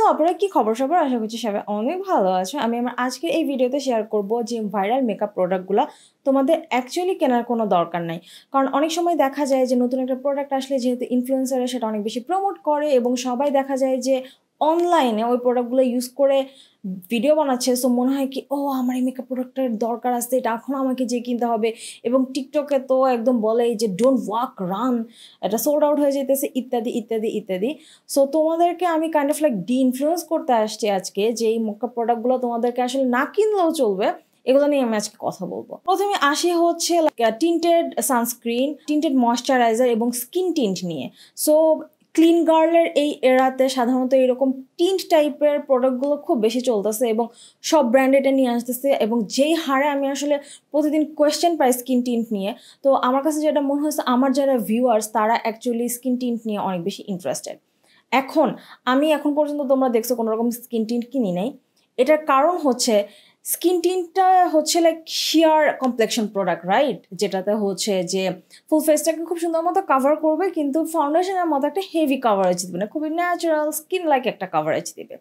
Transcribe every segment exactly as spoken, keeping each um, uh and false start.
Hello আপনারা কি খবর সবার আশা করছি সবাই অনেক ভালো আছো। আমি আমার আজকে এই ভিডিওতে শেয়ার করব যে ভাইরাল মেকআপ প্রোডাক্টগুলো তোমাদের অ্যাকচুয়ালি কেনার কোনো দরকার নাই। কারণ অনেক সময় দেখা যায় যে নতুন একটা প্রোডাক্ট আসলে যেহেতু ইনফ্লুয়েন্সাররা সেটা অনেক বেশি প্রমোট করে এবং সবাই দেখা যায় যে অনলাইনে ওই প্রোডাক্টগুলো ইউজ করে ভিডিও বানাচ্ছে। সো মনে হয় কি ও আমার এই মেকআপ প্রোডাক্টের দরকার আছে, এটা এখন আমাকে যে কিনতে হবে। এবং টিকটকে তো একদম বলে যে ডোন্ট ওয়াক রান, এটা সোল্ড আউট হয়ে যেতেছে ইত্যাদি ইত্যাদি ইত্যাদি। সো তোমাদেরকে আমি kind of like deinfluence করতে আসছি আজকে যে এই মেকআপ প্রোডাক্টগুলো তোমাদেরকে আসলে না কিনলেও চলবে, এগুলো নিয়ে আমি আজকে কথা বলবো। প্রথমে আসি হচ্ছে টিন্টেড সানস্ক্রিন, টিন্টেড ময়শ্চারাইজার এবং স্কিন টিন্ট নিয়ে। সো ক্লিন গার্লের এই এরাতে সাধারণত এরকম টিন্ট টাইপের প্রোডাক্টগুলো খুব বেশি চলতেছে এবং সব ব্র্যান্ড এটা নিয়ে আসতেছে। এবং যেই হারে আমি আসলে প্রতিদিন কোয়েশ্চেন পাই স্কিন টিন্ট নিয়ে, তো আমার কাছে যেটা মনে হয়েছে আমার যারা ভিউয়ার্স তারা অ্যাকচুয়ালি স্কিন টিন্ট নিয়ে অনেক বেশি ইন্টারেস্টেড। এখন আমি এখন পর্যন্ত তোমরা দেখছো কোনো রকম স্কিন টিন্ট কিনি নাই। এটার কারণ হচ্ছে স্কিন টিন্টটা হচ্ছে like sheer complexion product, right? যেটাতে হচ্ছে যে ফুল ফেসটাকে খুব সুন্দর মতো কাভার করবে কিন্তু ফাউন্ডেশনের মতো একটা হেভি কাভারেজ দিবে না, খুবই ন্যাচারাল স্কিন লাইক একটা কাভারেজ দিবে।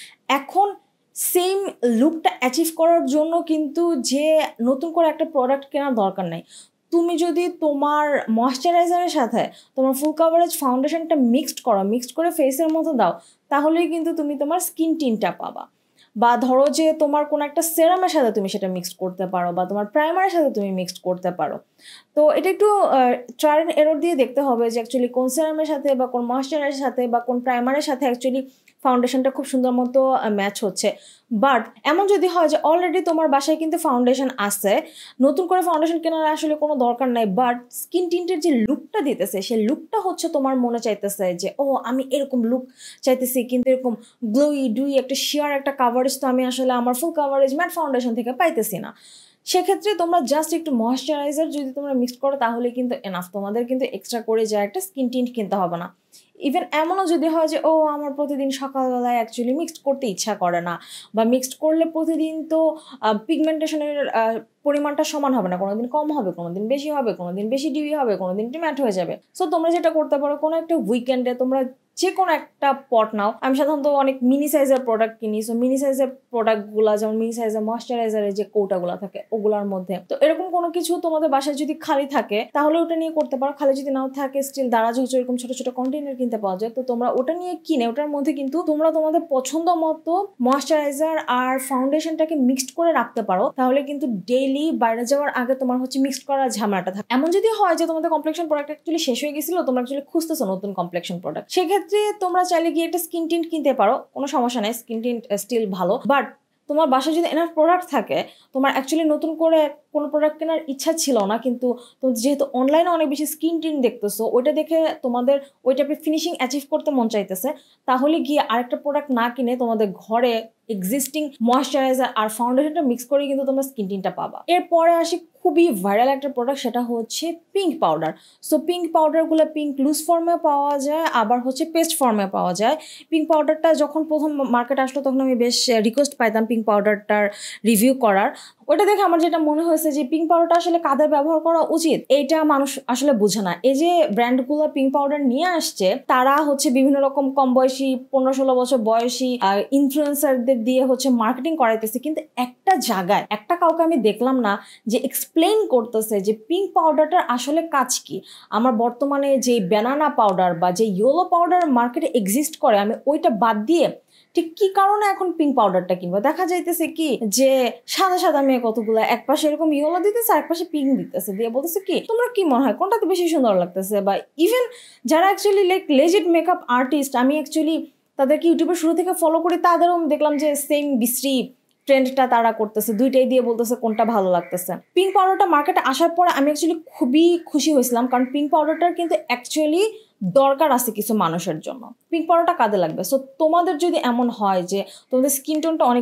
এখন সেম লুকটা অ্যাচিভ করার জন্য কিন্তু যে নতুন করে একটা প্রোডাক্ট কেনার দরকার নাই। তুমি যদি তোমার ময়শ্চারাইজারের সাথে তোমার ফুল কাভারেজ ফাউন্ডেশনটা মিক্সড করো, মিক্সড করে ফেসের মতো দাও, তাহলেই কিন্তু তুমি তোমার স্কিন টিনটা পাবা। বা ধরো যে তোমার কোনো একটা সেরামের সাথে তুমি সেটা মিক্সড করতে পারো বা তোমার প্রাইমারের সাথে তুমি মিক্সড করতে পারো। তো এটা একটু ট্রায়াল এন্ড এরর দিয়ে দেখতে হবে যে অ্যাকচুয়ালি কোন সেরামের সাথে বা কোন ময়শ্চারাইজারের সাথে বা কোন প্রাইমারের সাথে অ্যাকচুয়ালি ফাউন্ডেশনটা খুব সুন্দর মতো ম্যাচ হচ্ছে। বাট এমন যদি হয় যে অলরেডি তোমার বাসায় কিন্তু ফাউন্ডেশন আছে, নতুন করে ফাউন্ডেশন কেনার আসলে কোনো দরকার নাই, বাট স্কিন টিন্টের যে লুকটা দিতেছে সেই লুকটা হচ্ছে তোমার মনে চাইতেছে যে ও আমি এরকম লুক চাইতেছি কিন্তু এরকম গ্লোই ডুই একটা শিয়ার একটা কাভারেজ তো আমি আসলে আমার ফুল কাভারেজ ম্যাট ফাউন্ডেশন থেকে পাইতেছি না। সেক্ষেত্রে তোমরা জাস্ট একটু ময়শ্চারাইজার যদি তোমরা মিক্স করো তাহলে কিন্তু এনাফ, তোমাদের কিন্তু এক্সট্রা করে যা একটা স্কিন টিন্ট কিনতে হবে না। ইভেন এমনও যদি হয় যে ও আমার প্রতিদিন সকালবেলায় অ্যাকচুয়ালি মিক্সড করতে ইচ্ছা করে না, বা মিক্সড করলে প্রতিদিন তো পিগমেন্টেশনের পরিমাণটা সমান হবে না, কোনোদিন কম হবে, কোনোদিন বেশি হবে, কোনোদিন বেশি ডিউই হবে, কোনোদিন ম্যাট হয়ে যাবে। সো তোমরা যেটা করতে পারো কোনো একটা উইকেন্ডে তোমরা যে কোনো একটা পট নাও। আমি সাধারণত অনেক মিনি সাইজের প্রোডাক্ট কিনি, সো মিনি সাইজের প্রোডাক্টগুলো যেমন মিনি সাইজের ময়শ্চারাইজারের যে কৌটাগুলো থাকে ওগুলোর মধ্যে, তো এরকম কোনো কিছু তোমাদের বাসায় যদি খালি থাকে তাহলে ওটা নিয়ে করতে পারো। খালি যদি নাও থাকে স্টিল দারাজ হচ্ছে এরকম ছোট ছোট কন্টেনার কিনতে পাওয়া যায়, তো তোমরা ওটা নিয়ে কিনে ওটার মধ্যে কিন্তু তোমরা তোমাদের পছন্দ মতো ময়শ্চারাইজার আর ফাউন্ডেশনটাকে মিক্সড করে রাখতে পারো। তাহলে কিন্তু ডেইলি বাইরে যাওয়ার আগে তোমার হচ্ছে মিক্সড করার ঝামেলাটা থাকে। এমন যদি হয় যে তোমাদের কমপ্লেকশন প্রোডাক্ট অ্যাকচুয়ালি শেষ হয়ে গেছিল, তোমরা অ্যাকচুয়ালি খুঁজতেছো নতুন কমপ্লেকশন প্রোডাক্ট, সেক্ষেত্রে তোমরা চাইলে গিয়ে একটা স্কিন টিন্ট কিনতে পারো, কোনো সমস্যা নেই, স্কিন টিন্ট স্টিল ভালো। বাট তোমার বাসায় যদি এনাফ প্রোডাক্ট থাকে, তোমার অ্যাকচুয়ালি নতুন করে কোনো প্রোডাক্ট কেনার ইচ্ছা ছিল না, কিন্তু তুমি যেহেতু অনলাইনে অনেক বেশি স্কিন টিন্ট দেখতেছো, ওইটা দেখে তোমাদের ওই টাইপের ফিনিশিং অ্যাচিভ করতে মন চাইতেছে, তাহলে গিয়ে আরেকটা প্রোডাক্ট না কিনে তোমাদের ঘরে এক্সিস্টিং ময়শ্চারাইজার আর ফাউন্ডেশনটা মিক্স করে কিন্তু তোমরা স্কিন টিনটা পাবা। এরপরে আসি খুবই ভাইরাল একটা প্রোডাক্ট, সেটা হচ্ছে পিঙ্ক পাউডার। সো পিঙ্ক পাউডারগুলো পিঙ্ক লুজ ফর্মে পাওয়া যায়, আবার হচ্ছে পেস্ট ফর্মে পাওয়া যায়। পিঙ্ক পাউডারটা যখন প্রথম মার্কেটে আসলো তখন আমি বেশ রিকোয়েস্ট পাইতাম পিঙ্ক পাউডারটার রিভিউ করার। ওটা দেখে আমার যেটা মনে হয়েছে যে পিঙ্ক পাউডারটা আসলে কাদের ব্যবহার করা উচিত এইটা মানুষ আসলে বুঝে না। এই যে ব্র্যান্ডগুলো পিঙ্ক পাউডার নিয়ে আসছে তারা হচ্ছে বিভিন্ন রকম কম বয়সী পনেরো ষোলো বছর বয়সী ইনফ্লুয়েন্সারদের দিয়ে হচ্ছে মার্কেটিং করাইতেছে, কিন্তু একটা জায়গায় একটা কাউকে আমি দেখলাম না যে এক্সপ্লেইন করতেছে যে পিঙ্ক পাউডারটার আসলে কাজ কি। আমার বর্তমানে যে ব্যানানা পাউডার বা যে ইয়েলো পাউডার মার্কেটে এক্সিস্ট করে আমি ওইটা বাদ দিয়ে ঠিক কি কারণে এখন পিঙ্ক পাউডারটা কিনবো? দেখা যাইতেছে কি যে সাদা সাদা মেয়ে কতগুলো এক পাশে এরকম ইয়েলো দিতেছে আর এক পাশে পিঙ্ক দিতেছে, দিয়ে বলতেছে কি তোমরা কি মনে হয় কোনটাতে বেশি সুন্দর লাগতেছে? বা ইভেন যারা actually like legit makeup artist, আমি অ্যাকচুয়ালি তাদেরকে ইউটিউবে শুরু থেকে ফলো করি, তাদেরও দেখলাম যে সেম বিশ্রী ট্রেন্ডটা তারা করতেছে, দুইটাই দিয়ে বলতেছে কোনটা ভালো লাগতেছে। পিঙ্ক পাউডারটা মার্কেটে আসার পরে আমি অ্যাকচুয়ালি খুবই খুশি হয়েছিলাম, কারণ পিঙ্ক পাউডারটার কিন্তু অ্যাকচুয়ালি দরকার আছে কিছু মানুষের জন্য। পিঙ্ক পাউডারটা কাজে লাগবে। সো তোমাদের যদি এমন হয় যে তোমাদের স্কিন টোনটা অনেক বেশি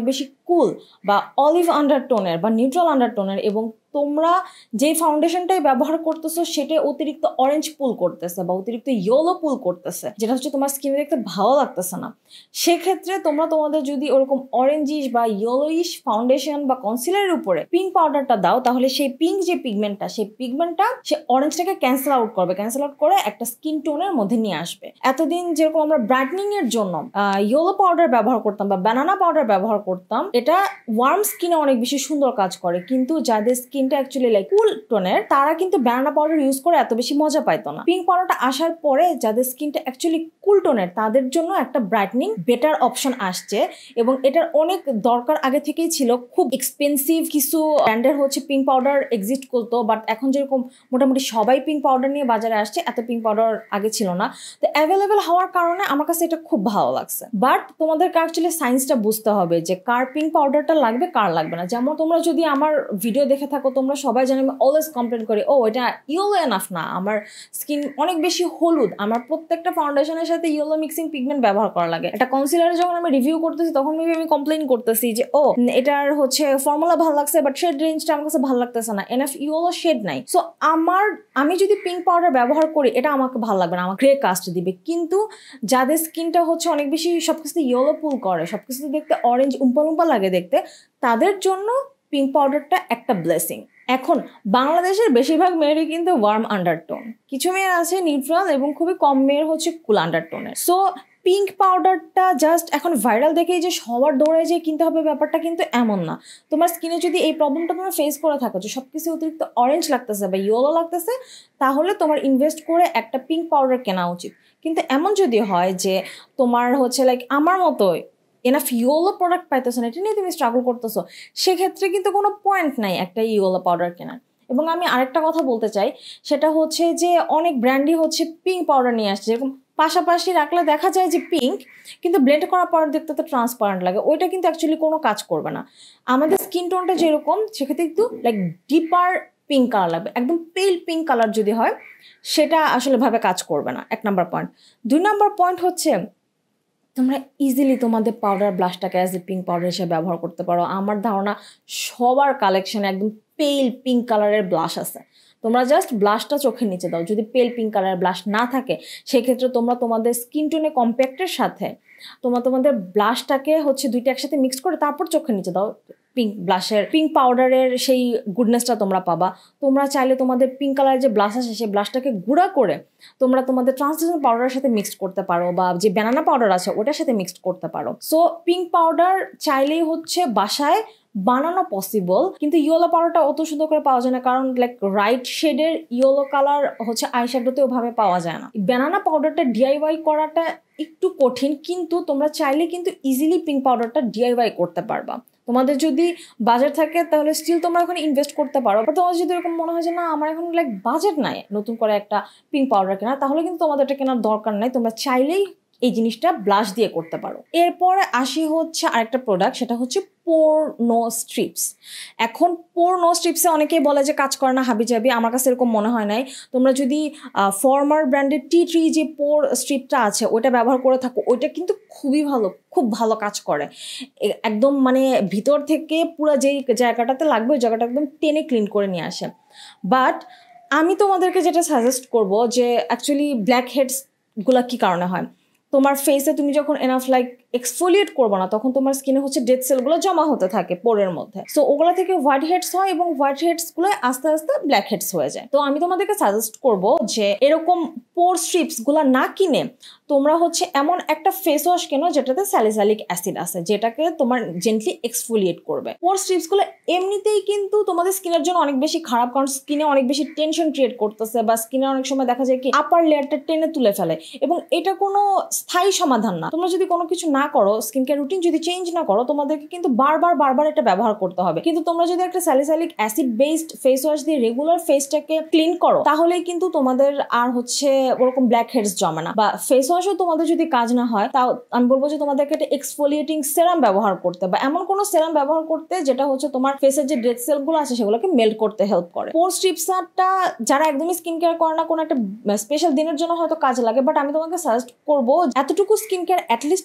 কুল বা অলিভ আন্ডারটোনের বা নিউট্রাল আন্ডারটোনের এবং তোমরা যে ফাউন্ডেশনটাই ব্যবহার করতেছো সেটা অতিরিক্ত অরেঞ্জ পুল করতেছে বা অতিরিক্ত ইয়েলো পুল করতেছে, যেটা হচ্ছে তোমার স্কিনে দেখতে ভালো লাগতেছে না, সেক্ষেত্রে তোমরা তোমাদের যদি ওরকম অরেঞ্জিশ বা ইয়েলোইশ ফাউন্ডেশন বা কনসিলারের উপরে পিঙ্ক পাউডারটা দাও, তাহলে সেই পিঙ্ক যে পিগমেন্টটা সেই পিগমেন্টটা সে অরেঞ্জটাকে ক্যান্সেল আউট করবে, ক্যান্সেল আউট করে একটা স্কিন টোনের মধ্যে নিয়ে আসবে। এতদিন যেরকম আমরা ব্রাইটনিং এর জন্য ইয়েলো পাউডার ব্যবহার করতাম বা ব্যানানা পাউডার ব্যবহার করতাম, এটা ওয়ার্ম স্কিনে অনেক বেশি সুন্দর কাজ করে, কিন্তু যাদের স্কিনটা অ্যাকচুয়ালি লাইক কুল টোনের তারা কিন্তু ব্যানানা পাউডার ইউজ করে এত বেশি মজা পাইতো না। পিঙ্ক পাউডারটা আসার পরে যাদের স্কিনটা অ্যাকচুয়ালি কুল টোনের তাদের জন্য একটা ব্রাইটনিং বেটার অপশন আসছে এবং এটার অনেক দরকার আগে থেকেই ছিল। খুব এক্সপেন্সিভ কিছু ব্র্যান্ডের হচ্ছে পিঙ্ক পাউডার এক্সিস্ট করতো, বাট এখন যেরকম মোটামুটি সবাই পিঙ্ক পাউডার নিয়ে বাজারে আসছে, এত পিঙ্ক পাউডার আগে ছিল না। তো অ্যাভেলেবেল হওয়ার কারণে আমার কাছে এটা খুব ভালো লাগছে। বাট তোমাদেরকে অ্যাকচুয়ালি সায়েন্সটা বুঝতে হবে যে কার পিঙ্ক পাউডারটা লাগবে কার লাগবে না। যেমন তোমরা যদি আমার ভিডিও দেখে থাকো তোমরা সবাই জানো আমি অলওয়েজ কমপ্লেন করি, ও এটা ইয়েলো এনাফ না, আমার স্কিন অনেক বেশি হলুদ, আমার প্রত্যেকটা ফাউন্ডেশনের সাথে ইয়েলো মিক্সিং পিগমেন্ট ব্যবহার করা লাগে। একটা কনসিলারে যখন আমি রিভিউ করতেছি তখন মেবি আমি কমপ্লেন করতেছি যে ও এটার হচ্ছে ফর্মুলা ভালো লাগছে বাট শেড রেঞ্জটা আমার কাছে ভালো লাগতেছে না, এনাফ ইয়েলো শেড নাই। সো আমার আমি যদি পিঙ্ক পাউডার ব্যবহার করি এটা আমাকে ভালো লাগবে না, আমার গ্রে কাস্ট দিবে। কিন্তু যাদের স্কিনটা হচ্ছে অনেক বেশি সবকিছুতে ইয়েলো পুল করে, সবকিছুতে দেখতে অরেঞ্জ উম্পা উম্পা লাগে দেখতে, তাদের জন্য পিঙ্ক পাউডারটা একটা ব্লেসিং। এখন বাংলাদেশের বেশিরভাগ মেয়েরই কিন্তু ওয়ার্ম আন্ডারটোন, কিছু মেয়ের আছে নিউট্রাল এবং খুবই কম মেয়ের হচ্ছে কুল আন্ডারটোনের। সো পিঙ্ক পাউডারটা জাস্ট এখন ভাইরাল দেখেই যে সবার দৌড়ে যে কিনতে হবে ব্যাপারটা কিন্তু এমন না। তোমার স্কিনে যদি এই প্রবলেমটা তোমার ফেস করে থাকো যে সব কিছু অতিরিক্ত অরেঞ্জ লাগতেছে বা ইয়েলো লাগতেছে, তাহলে তোমার ইনভেস্ট করে একটা পিঙ্ক পাউডার কেনা উচিত। কিন্তু এমন যদি হয় যে তোমার হচ্ছে লাইক আমার মতোই এনাফ ইয়েলো প্রোডাক্ট পাইতেছো না, এটা নিয়ে তুমি স্ট্রাগল করতেছো, সেক্ষেত্রে কিন্তু কোনো পয়েন্ট নাই একটা ইয়েলো পাউডার কেনার। এবং আমি আরেকটা কথা বলতে চাই, সেটা হচ্ছে যে অনেক ব্র্যান্ডই হচ্ছে পিঙ্ক পাউডার নিয়ে আসছে, যেরকম পাশাপাশি রাখলে দেখা যায় যে পিঙ্ক, কিন্তু ব্লেন্ড করার পর দেখতে তো ট্রান্সপারেন্ট লাগে, ওইটা কিন্তু অ্যাকচুয়ালি কোনো কাজ করবে না। আমাদের স্কিন টোনটা যেরকম সেক্ষেত্রে একটু লাইক ডিপার পিঙ্ক কালার লাগবে, একদম পেল পিঙ্ক কালার যদি হয় সেটা আসলে ভাবে কাজ করবে না, এক নাম্বার পয়েন্ট। দুই নাম্বার পয়েন্ট হচ্ছে তোমরা ইজিলি তোমাদের পাউডার ব্লাশটাকে অ্যাজ এ পিঙ্ক পাউডার হিসেবে ব্যবহার করতে পারো। আমার ধারণা সবার কালেকশনে একদম পেল পিঙ্ক কালারের ব্লাশ আছে, তোমরা জাস্ট ব্লাশটা চোখের নিচে দাও। যদি পেল পিঙ্ক কালারের ব্লাশ না থাকে সেক্ষেত্রে তোমরা তোমাদের স্কিন টোনে কম্প্যাক্টের সাথে তোমরা তোমাদের ব্লাশটাকে হচ্ছে দুইটা একসাথে মিক্স করে তারপর চোখের নিচে দাও, পিঙ্ক ব্লাশের পিঙ্ক পাউডারের সেই গুডনেসটা তোমরা পাবা। তোমরা চাইলে তোমাদের পিঙ্ক কালারের যে ব্লাশ আছে সেই ব্লাশটাকে গুঁড়া করে তোমরা তোমাদের ট্রান্সলুসেন্ট পাউডারের সাথে মিক্সড করতে পারো, বা যে ব্যানানা পাউডার আছে ওটার সাথে মিক্সড করতে পারো। সো পিঙ্ক পাউডার চাইলেই হচ্ছে বাসায় বানানো পসিবল, কিন্তু ইয়েলো পাউডারটা অত সুন্দর করে পাওয়া যায় না, কারণ লাইক রাইট শেডের ইয়েলো কালার হচ্ছে আইশ্যাডোতে ওভাবে পাওয়া যায় না। ব্যানানা পাউডারটা ডিআইওয়াই করাটা একটু কঠিন, কিন্তু তোমরা চাইলে কিন্তু ইজিলি পিঙ্ক পাউডারটা ডিআইওয়াই করতে পারবা। তোমাদের যদি বাজেট থাকে তাহলে স্টিল তোমরা এখন ইনভেস্ট করতে পারো। বাট তোমাদের যদি এরকম মনে হয় যে না আমার এখন লাইক বাজেট নাই নতুন করে একটা পিঙ্ক পাউডার কেনা, তাহলে কিন্তু তোমাদের এটা কেনার দরকার নাই, তোমরা চাইলেই এই জিনিসটা ব্লাশ দিয়ে করতে পারো। এরপরে আসি হচ্ছে আরেকটা প্রোডাক্ট, সেটা হচ্ছে পোর নো স্ট্রিপস। এখন পোর নো স্ট্রিপসে অনেকেই বলে যে কাজ করে না হাবিজাবি, আমার কাছে এরকম মনে হয় নাই। তোমরা যদি ফর্মার ব্র্যান্ডের টি ট্রি যে পোর স্ট্রিপটা আছে ওইটা ব্যবহার করে থাকো, ওইটা কিন্তু খুবই ভালো, খুব ভালো কাজ করে, একদম মানে ভিতর থেকে পুরো যেই জায়গাটাতে লাগবে ওই জায়গাটা একদম টেনে ক্লিন করে নিয়ে আসে। বাট আমি তোমাদেরকে যেটা সাজেস্ট করবো যে অ্যাকচুয়ালি ব্ল্যাক হেডসগুলো কী কারণে হয়, তোমার ফেসে তুমি যখন এনাফ লাইক এক্সফোলিয়েট করবো না তখন তোমার স্কিনে হচ্ছে ডেড সেলগুলো জমা হতে থাকে পোরের মধ্যে। সো ওগুলো থেকে হোয়াইট হেডস হয় এবং হোয়াইট হেডসগুলো আস্তে আস্তে ব্ল্যাক হেডস হয়ে যায়। তো আমি তোমাদেরকে সাজেস্ট করবো যে এরকম পোর স্ট্রিপসগুলো না কিনে তোমরা হচ্ছে এমন একটা ফেস ওয়াশ কেনো যেটাতে স্যালিসাইলিক অ্যাসিড আছে, যেটাকে তোমার জেন্টলি এক্সফোলিয়েট করবে। পোর স্ট্রিপসগুলো এমনিতেই কিন্তু তোমাদের স্কিনের জন্য অনেক বেশি খারাপ, কারণ স্কিনে অনেক বেশি টেনশন ক্রিয়েট করতেছে বা স্কিনে অনেক সময় দেখা যায় কি আপার লেয়ারটা টেনে তুলে ফেলে, এবং এটা কোনো স্থায়ী সমাধান না। তোমরা যদি কোনো কিছু না করো, স্কিন কেয়ার রুটিন যদি চেঞ্জ না করো, তোমাদেরকে কিন্তু বারবার বারবার এটা ব্যবহার করতে হবে। কিন্তু তোমরা যদি একটা salicylic acid based face wash দিয়ে রেগুলার ফেসটাকে ক্লিন করো, তাহলেই কিন্তু তোমাদের আর হচ্ছে ওরকম ব্ল্যাক হেডস জমে না। বা ফেস ওয়াশও তোমাদের যদি কাজ না হয়, তাও আমি বলবো যে তোমাদেরকে একটা এক্সফোলিয়েটিং সেরাম ব্যবহার করতে, বা এমন কোনো সেরাম ব্যবহার করতে যেটা হচ্ছে তোমার ফেসের যে ডেড সেলগুলো আছে সেগুলোকে মেল্ট করতে হেল্প করে। পোর স্ট্রিপসটা যারা একদমই স্কিন কেয়ার করে না, কোনো একটা স্পেশাল দিনের জন্য হয়তো কাজে লাগে, বাট আমি তোমাকে সাজেস্ট করবো এতটুকু স্কিন কেয়ার অ্যাটলিস্ট করতে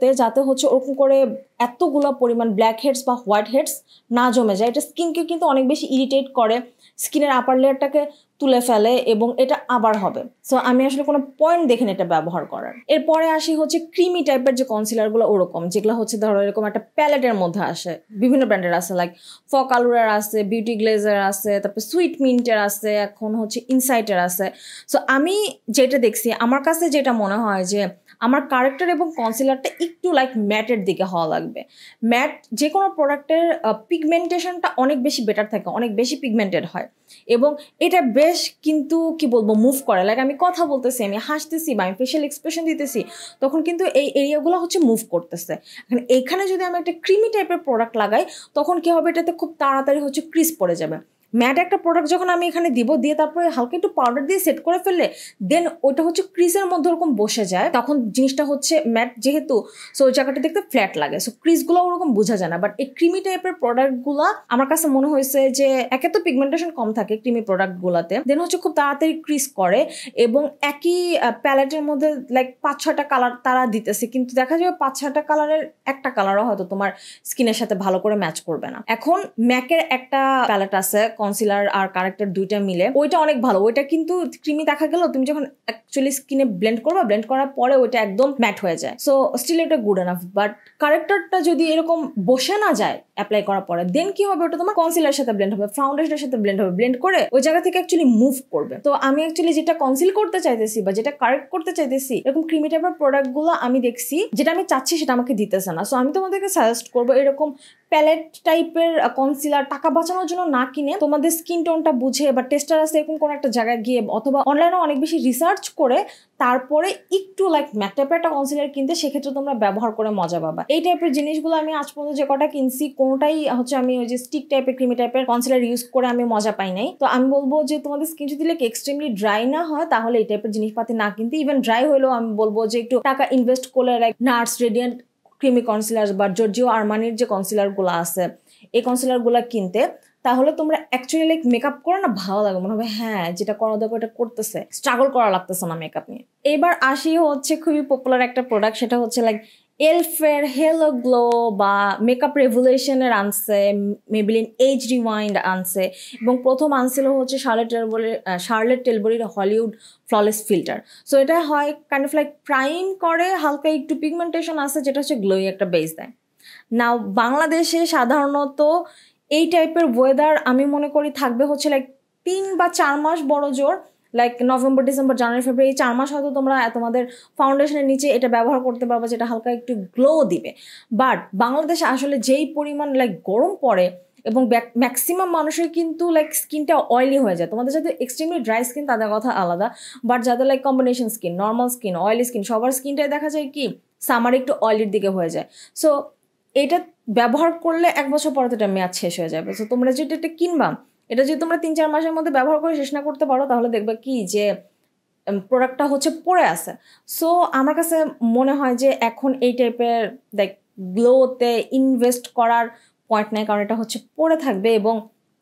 যাতে হচ্ছে ওরকম করে এতগুলো পরিমাণ ব্ল্যাক হেডস বা হোয়াইট হেডস না জমে যায়। এটা স্কিনকে কিন্তু অনেক বেশি ইরিটেট করে, স্কিনের আপার লেয়ারটাকে তুলে ফেলে এবং এটা আবার হবে। সো আমি আসলে কোনো পয়েন্ট দেখিনি এটা ব্যবহার করার। এরপরে আসি হচ্ছে ক্রিমি টাইপের যে কনসিলারগুলো, ওরকম যেগুলো হচ্ছে ধরো এরকম একটা প্যালেটের মধ্যে আসে, বিভিন্ন ব্র্যান্ডের আছে, লাইক ফকালুরার আছে, বিউটি গ্লেজার আছে, তারপর সুইট মিন্টের আছে, এখন হচ্ছে ইনসাইটের আছে। সো আমি যেটা দেখছি, আমার কাছে যেটা মনে হয় যে আমার কারেক্টার এবং কনসিলারটা একটু লাইক ম্যাটের দিকে হওয়া লাগবে। ম্যাট যে কোনো প্রোডাক্টের পিগমেন্টেশনটা অনেক বেশি বেটার থাকে, অনেক বেশি পিগমেন্টেড হয় এবং এটা বেশ কিন্তু কি বলবো মুভ করে। লাইক আমি কথা বলতেছি, আমি হাসতেছি বা আমি ফেশিয়াল এক্সপ্রেশন দিতেছি, তখন কিন্তু এই এরিয়াগুলো হচ্ছে মুভ করতেছে। এখন এইখানে যদি আমি একটা ক্রিমি টাইপের প্রোডাক্ট লাগাই, তখন কি হবে, এটাতে খুব তাড়াতাড়ি হচ্ছে ক্রিজ পড়ে যাবে। ম্যাট একটা প্রোডাক্ট যখন আমি এখানে দিব, দিয়ে তারপরে হালকা একটু পাউডার দিয়ে সেট করে ফেললে দেন ওইটা হচ্ছে ক্রিজের মধ্যে ওরকম বসে যায়, তখন জিনিসটা হচ্ছে ম্যাট যেহেতু, সো ওই জায়গাটা দেখতে ফ্ল্যাট লাগে, সো ক্রিজগুলো ওরকম বোঝা যায় না। বাট এই ক্রিমি টাইপের প্রোডাক্টগুলো আমার কাছে মনে হয়েছে যে একে তো পিগমেন্টেশন কম থাকে ক্রিমি প্রোডাক্টগুলোতে, দেন হচ্ছে খুব তাড়াতাড়ি ক্রিজ করে এবং একই প্যালেটের মধ্যে লাইক পাঁচ ছয়টা কালার তারা দিতেছে, কিন্তু দেখা যাবে পাঁচ ছয়টা কালারের একটা কালারও হয়তো তোমার স্কিনের সাথে ভালো করে ম্যাচ করবে না। এখন ম্যাকের একটা প্যালেট আছে কনসিলার আর কারেক্টার দুইটা মিলে, ওইটা অনেক ভালো। ওইটা কিন্তু ক্রিমি দেখা গেল, তুমি যখন অ্যাকচুয়ালি স্কিনে ব্লেন্ড করবা, ব্লেন্ড করার পরে ওইটা একদম ম্যাট হয়ে যায়, সো স্টিল এটা গুড এনাফ। বাট কারেক্টারটা যদি এরকম বসে না যায় অ্যাপ্লাই করার পরে, দেন কি হবে, ওটা তোমার কনসিলারের সাথে ব্লেন্ড হবে, ফাউন্ডেশনের সাথে ব্লেন্ড হবে, ব্লেন্ড করে ওই জায়গা থেকে অ্যাকচুয়ালি মুভ করবে। তো আমি অ্যাকচুয়ালি যেটা কনসিল করতে চাইতেছি বা যেটা কারেক্ট করতে চাইতেছি, এরকম ক্রিমি টাইপের প্রোডাক্টগুলো আমি দেখছি যেটা আমি চাচ্ছি সেটা আমাকে দিতেছে না। সো আমি তোমাদেরকে সাজেস্ট করবো এরকম প্যালেট টাইপের কনসিলার টাকা বাঁচানোর জন্য না কিনে, তোমাদের স্কিন টোনটা বুঝে বা টেস্টার আছে এরকম কোনো একটা জায়গায় গিয়ে অথবা অনলাইনে অনেক বেশি রিসার্চ করে তারপরে একটু লাইক ম্যাট টাইপের একটা কনসিলার কিনতে, সেক্ষেত্রে তোমরা ব্যবহার করে মজা পাবা। এই টাইপের জিনিসগুলো আমি আজ পর্যন্ত যে কটা কিনছি, কোনোটাই হচ্ছে আমি ওই যে স্টিক টাইপের ক্রিমি টাইপের কনসিলার ইউজ করে আমি মজা পাই নাই। তো আমি বলবো যে তোমাদের স্কিন যদি লাইক এক্সট্রিমলি ড্রাই না হয়, তাহলে এই টাইপের জিনিসপাতি না কিনতে। ইভেন ড্রাই হলেও আমি বলবো যে একটু টাকা ইনভেস্ট করলে like NARS radiant creamy concealer বা জর্জিও আরমানির যে কনসিলারগুলো আছে, এই কনসিলারগুলো কিনতে, তাহলে তোমরা অ্যাকচুয়ালি লাইক মেকআপ করে না ভালো লাগে, মনে হবে হ্যাঁ যেটা করা দরকার এটা করতেছে, স্ট্রাগল করা লাগতেছে না মেকআপ নিয়ে। এবার আসি হচ্ছে খুবই পপুলার একটা প্রোডাক্ট, সেটা হচ্ছে লাইক এলফের হেলো গ্লো বা মেকআপ রেভলিউশনের আনছে, মেবিলিন এজ রিওয়াইন্ড আনছে এবং প্রথম আনছিল হচ্ছে শার্লেট টেলবরির শার্লেট টেলবরির হলিউড ফ্ললেস ফিল্টার। সো এটা হয় কাইন্ড অফ লাইক প্রাইম করে, হালকা একটু পিগমেন্টেশন আছে, যেটা হচ্ছে গ্লোই একটা বেস দেয়। নাও বাংলাদেশে সাধারণত এই টাইপের ওয়েদার আমি মনে করি থাকবে হচ্ছে লাইক তিন বা চার মাস বড় জোর, like November December January February, এই চার মাস হয়তো তোমরা তোমাদের ফাউন্ডেশনের নিচে এটা ব্যবহার করতে পারবে, যেটা হালকা একটু গ্লো দিবে। বাট বাংলাদেশে আসলে যেই পরিমাণ লাইক গরম পড়ে এবং ম্যাক্সিমাম মানুষের কিন্তু লাইক স্কিনটা অয়েলি হয়ে যায়। তোমাদের যাদের এক্সট্রিমলি ড্রাই স্কিন তাদের কথা আলাদা, বাট যাদের like combination skin, normal skin, oily skin, সবার স্কিনটাই দেখা যায় কি সামার একটু অয়েলির দিকে হয়ে যায়। সো এটা ব্যবহার করলে এক বছর পরে তো এটা মেয়াদ শেষ হয়ে যাবে। সো তোমরা যেটা এটা কিনবা, এটা যদি তোমরা তিন চার মাসের মধ্যে ব্যবহার করে শেষ না করতে পারো, তাহলে দেখবে কি যে প্রোডাক্টটা হচ্ছে পড়ে আছে। সো আমার কাছে মনে হয় যে এখন এই টাইপের লাইক গ্লোতে ইনভেস্ট করার পয়েন্ট নেই, কারণ এটা হচ্ছে পড়ে থাকবে এবং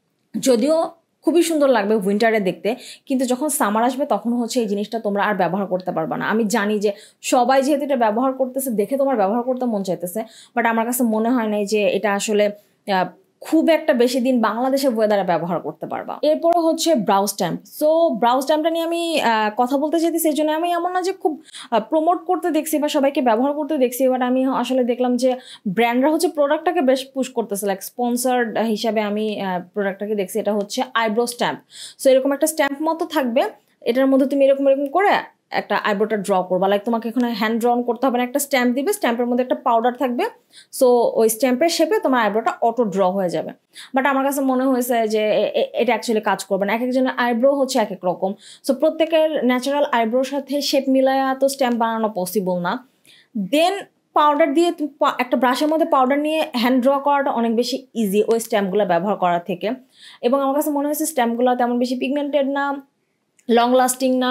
যদিও খুবই সুন্দর লাগবে উইন্টারে দেখতে, কিন্তু যখন সামার আসবে তখন হচ্ছে এই জিনিসটা তোমরা আর ব্যবহার করতে পারবে না। আমি জানি যে সবাই যেহেতু এটা ব্যবহার করতেছে দেখে তোমার ব্যবহার করতে মন চাইতেছে, বাট আমার কাছে মনে হয় নাই যে এটা আসলে খুব একটা বেশি দিন বাংলাদেশের ওয়েদারে ব্যবহার করতে পারবা। এরপরে হচ্ছে ব্রাউ স্ট্যাম্প। সো ব্রাউ স্ট্যাম্পটা নিয়ে আমি কথা বলতে চাইছি, সেই জন্য আমি এমন না যে খুব প্রমোট করতে দেখছি বা সবাইকে ব্যবহার করতে দেখছি, বাট আমি আসলে দেখলাম যে ব্র্যান্ডরা হচ্ছে প্রোডাক্টটাকে বেশ পুশ করতেছে, লাইক স্পন্সার্ড হিসাবে আমি প্রোডাক্টটাকে দেখছি। এটা হচ্ছে আইব্রো স্ট্যাম্প। সো এরকম একটা স্ট্যাম্প মতো থাকবে, এটার মধ্যে তুমি এরকম এরকম করে একটা আইব্রোটা ড্র করবা, লাইক তোমাকে এখানে হ্যান্ড ড্রন করতে হবে না, একটা স্ট্যাম্প দিবে, স্ট্যাম্পের মধ্যে একটা পাউডার থাকবে, সো ওই স্ট্যাম্পের শেপে তোমার আইব্রোটা অটো ড্র হয়ে যাবে। বাট আমার কাছে মনে হয়েছে যে এটা অ্যাকচুয়ালি কাজ করবে না, এক একজনের আইব্রো হচ্ছে এক এক রকম। সো প্রত্যেকের ন্যাচারাল আইব্রোর সাথে শেপ মিলায়া তো স্ট্যাম্প বানানো পসিবল না। দেন পাউডার দিয়ে একটা ব্রাশের মধ্যে পাউডার নিয়ে হ্যান্ড ড্র করাটা অনেক বেশি ইজি ওই স্ট্যাম্পগুলো ব্যবহার করার থেকে, এবং আমার কাছে মনে হয়েছে স্ট্যাম্পগুলো তেমন বেশি পিগমেন্টেড না, লং লাস্টিং না,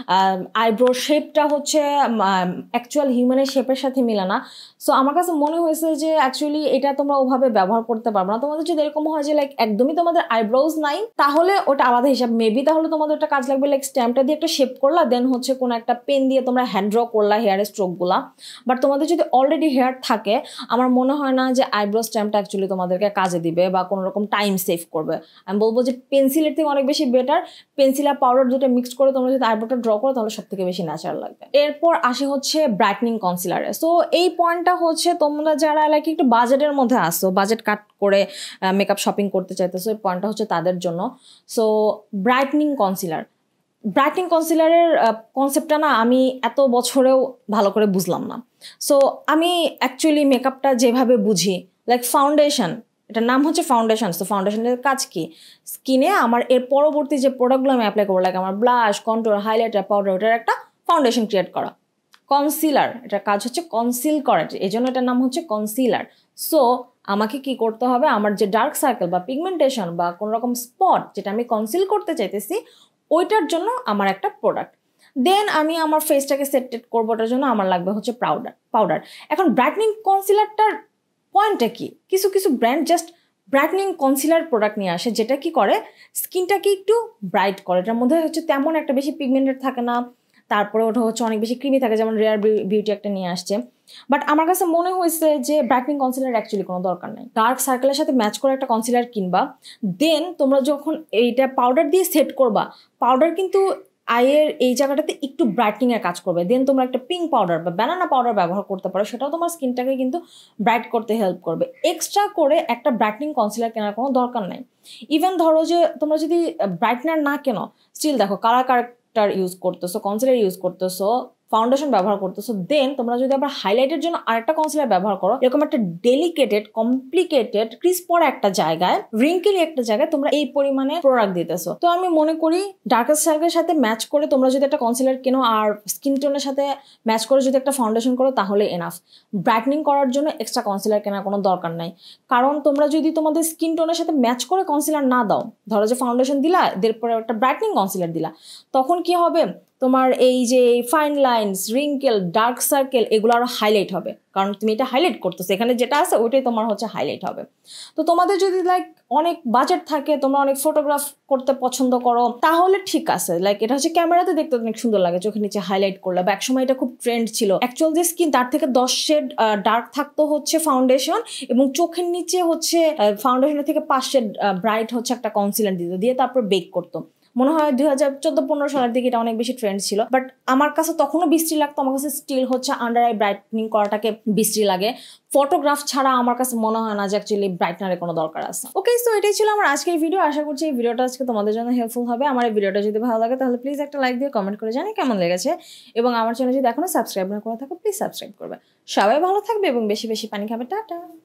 আইব্রো শেপটা হচ্ছে অ্যাকচুয়াল হিউম্যানের শেপের সাথে মিলে না। সো আমার কাছে মনে হয়েছে যে অ্যাকচুয়ালি এটা তোমরা ওভাবে ব্যবহার করতে পারবে না। তোমাদের যদি এরকম হয় যে লাইক একদমই তোমাদের আইব্রোজ নাই, তাহলে ওটা আলাদা হিসাব, মেবি তাহলে তোমাদের একটা কাজ লাগবে লাইক স্ট্যাম্পটা দিয়ে একটা শেপ করলা, দেন হচ্ছে কোনো একটা পেন দিয়ে তোমরা হ্যান্ড ড্র করলা হেয়ারের স্ট্রোকগুলা। বাট তোমাদের যদি অলরেডি হেয়ার থাকে, আমার মনে হয় না যে আইব্রো স্ট্যাম্পটা অ্যাকচুয়ালি তোমাদেরকে কাজে দিবে বা কোনো রকম টাইম সেভ করবে। আমি বলবো যে পেন্সিলের থেকে অনেক বেশি বেটার, পেন্সিল আর পাউডার দুটো মিক্স করে তোমরা যদি আইব্রোটা ড্র করো তাহলে সব থেকে বেশি ন্যাচারাল লাগবে। এরপর আসে হচ্ছে ব্রাইটনিং কনসিলারে। সো এই পয়েন্টটা হচ্ছে তোমরা যারা লাইক একটু বাজেটের মধ্যে আসো, বাজেট কাট করে মেকআপ শপিং করতে চাইতেছো, এই পয়েন্টটা হচ্ছে তাদের জন্য। সো ব্রাইটনিং কনসিলার, ব্রাইটনিং কনসিলারের কনসেপ্টটা না আমি এত বছরেও ভালো করে বুঝলাম না। সো আমি অ্যাকচুয়ালি মেকআপটা যেভাবে বুঝি, লাইক ফাউন্ডেশন, এটার নাম হচ্ছে ফাউন্ডেশন। তো ফাউন্ডেশনের কাজ কি, স্কিনে আমার এর পরবর্তী যে প্রোডাক্টগুলো আমি অ্যাপ্লাই করবো, লাইক আমার ব্লাশ, কন্ট্রোল, হাইলাইটার, পাউডার, ওটার একটা ফাউন্ডেশন ক্রিয়েট করা। কনসিলার, এটার কাজ হচ্ছে কনসিল করা, এই জন্য এটার নাম হচ্ছে কনসিলার। সো আমাকে কি করতে হবে, আমার যে ডার্ক সার্কেল বা পিগমেন্টেশন বা কোনো রকম স্পট যেটা আমি কনসিল করতে চাইতেছি, ওইটার জন্য আমার একটা প্রোডাক্ট। দেন আমি আমার ফেসটাকে সেট টেট করবো, ওটার জন্য আমার লাগবে হচ্ছে পাউডার পাউডার এখন ব্রাইটনিং কনসিলারটার পয়েন্টটা কি, কিছু কিছু brand just brightening concealer product নিয়ে আসে, যেটা কি করে স্কিনটাকে একটু ব্রাইট করে। এটার মধ্যে হচ্ছে তেমন একটা বেশি পিগমেন্টেড থাকে না, তারপরে ওটা হচ্ছে অনেক বেশি ক্রিমি থাকে, যেমন রেয়ার বিউটি একটা নিয়ে আসছে। বাট আমার কাছে মনে হয়েছে যে ব্রাইটনিং কনসিলার অ্যাকচুয়ালি কোনো দরকার নাই। ডার্ক সার্কেলের সাথে ম্যাচ করে একটা কনসিলার কিনবা, দেন তোমরা যখন এইটা পাউডার দিয়ে সেট করবা, পাউডার কিন্তু আইয়ের এই জায়গাটাতে একটু ব্রাইটনিং এর কাজ করবে। দেন তোমরা একটা পিঙ্ক পাউডার বা ব্যানানা পাউডার ব্যবহার করতে পারো, সেটাও তোমার স্কিনটাকে কিন্তু ব্রাইট করতে হেল্প করবে। এক্সট্রা করে একটা ব্রাইটনিং কনসিলার কেনার কোনো দরকার নাই। ইভেন ধরো যে তোমরা যদি ব্রাইটনার না কেনো, স্টিল দেখো কালার কারেক্টার ইউজ করতেছো, কনসিলার ইউজ করতেছো, ফাউন্ডেশন ব্যবহার করতেছো, দেন তোমরা যদি আবার হাইলাইটের জন্য আরেকটা কনসিলার ব্যবহার করো, এরকম একটা ডেলিকেটেড, কমপ্লিকেটেড, ক্রিস্প একটা জায়গায়, রিঙ্কেলি একটা জায়গায় তোমরা এই পরিমাণে প্রোডাক্ট দিতেছো। তো আমি মনে করি ডার্কেস্ট সার্কেলের সাথে ম্যাচ করে তোমরা যদি একটা কনসিলার কেনো আর স্কিন টোনের সাথে ম্যাচ করে যদি একটা ফাউন্ডেশন করো, তাহলে এনাফ। ব্রাইটনিং করার জন্য এক্সট্রা কনসিলার কেনার কোনো দরকার নাই। কারণ তোমরা যদি তোমাদের স্কিন টোনের সাথে ম্যাচ করে কনসিলার না দাও, ধরো যে ফাউন্ডেশন দিলা, এরপরে একটা ব্রাইটনিং কনসিলার দিলা, তখন কি হবে, তোমার এই যে fine lines, wrinkle, dark circle, এগুলো আরো হাইলাইট হবে, কারণ তুমি এটা হাইলাইট করতেছো, এখানে যেটা আছে ওইটাই তোমার হচ্ছে হাইলাইট হবে। তো তোমাদের যদি লাইক অনেক বাজেট থাকে, তোমরা অনেক ফটোগ্রাফ করতে পছন্দ করো, তাহলে ঠিক আছে, লাইক এটা হচ্ছে ক্যামেরাতে দেখতে অনেক সুন্দর লাগে, চোখের নিচে হাইলাইট করলে, বা একসময় এটা খুব ট্রেন্ড ছিল, অ্যাকচুয়াল যে স্কিন তার থেকে দশ শেড ডার্ক থাকতো হচ্ছে ফাউন্ডেশন, এবং চোখের নিচে হচ্ছে ফাউন্ডেশনের থেকে পাঁচ শেড ব্রাইট হচ্ছে একটা কনসিলার দিত, দিয়ে তারপর বেক করতো। মনে হয় দুই হাজার চোদ্দ পনেরো সালের দিকে এটা অনেক বেশি ট্রেন্ড ছিল। বাট আমার কাছে তখনও বিশ্রী লাগতো, আমার কাছে স্টিল হচ্ছে আন্ডার আই ব্রাইটনিং করাটাকে বিশ্রী লাগে। ফটোগ্রাফ ছাড়া আমার কাছে মনে হয় না যে অ্যাকচুয়ালি ব্রাইটনারের কোনো দরকার আছে। ওকে, সো এটাই ছিল আমার আজকের ভিডিও। আশা করছি এই ভিডিওটা আজকে তোমাদের জন্য হেল্পফুল হবে। আমার এই ভিডিওটা যদি ভালো লাগে তাহলে প্লিজ একটা লাইক দিয়ে কমেন্ট করে জানি কেমন লেগেছে, এবং আমার চ্যানেল যদি এখনো সাবস্ক্রাইব না করে থাকো প্লিজ সাবস্ক্রাইব করবে। সবাই ভালো থাকবে এবং বেশি বেশি পানি খাবে। টাটা।